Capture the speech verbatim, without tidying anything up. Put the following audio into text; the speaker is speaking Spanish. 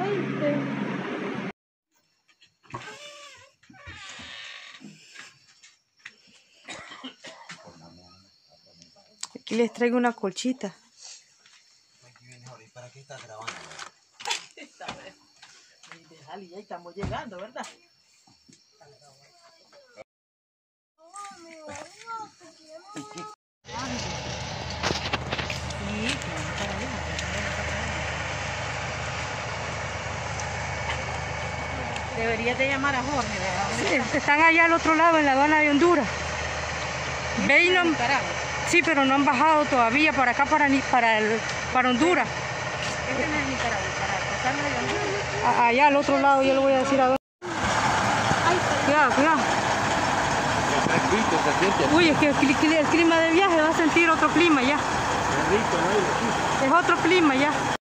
veinte. Aquí les traigo una colchita. Aquí viene Jorge, ¿para qué estás grabando? Dejale, ya estamos llegando, ¿verdad? Deberías de llamar a Jorge. Sí, están allá al otro lado, en la aduana de Honduras. Ve y no, sí, pero no han bajado todavía para acá, para, para, el, para Honduras. Este no es Nicaragua, para pasarme de Honduras. Allá al otro lado, yo le voy a decir a ver. Cuidado, cuidado. Uy, es que el, el clima de viaje va a sentir otro clima ya. Es otro clima ya.